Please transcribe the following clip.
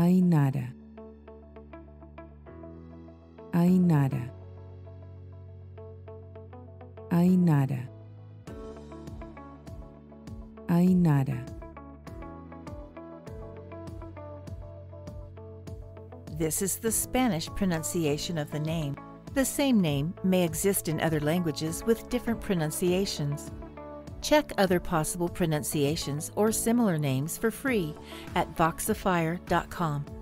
Ahinara, Ahinara, Ahinara, Ahinara. This is the Spanish pronunciation of the name. The same name may exist in other languages with different pronunciations. Check other possible pronunciations or similar names for free at Voxifier.com.